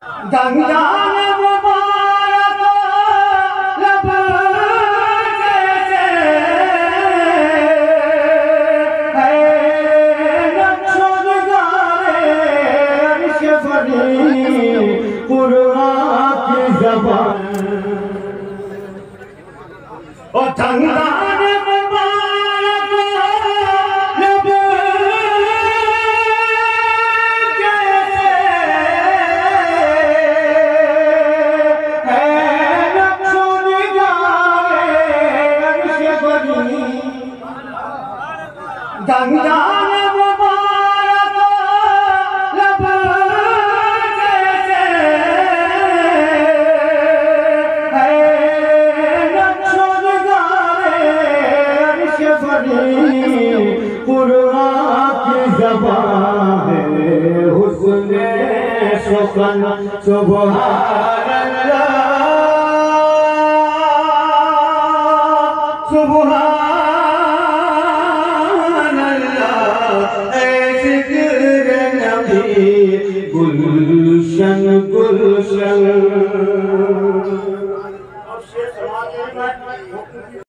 गंगान मुबारक लब जैसे है नक्शो निगारे अर्श बनी कुरान की ज़बान और गंगान मुबारक लब जैसे है नक्शो निगारे अर्श बनी गंगान मुबारक लब जैसे है नक्शो निगारे अर्श बनी कुरान की ज़बान है हुस्न सुखन सुभान अल्लाह सुभान अल्लाह ऐ ज़िक्र नबी गुलशन गुलशन।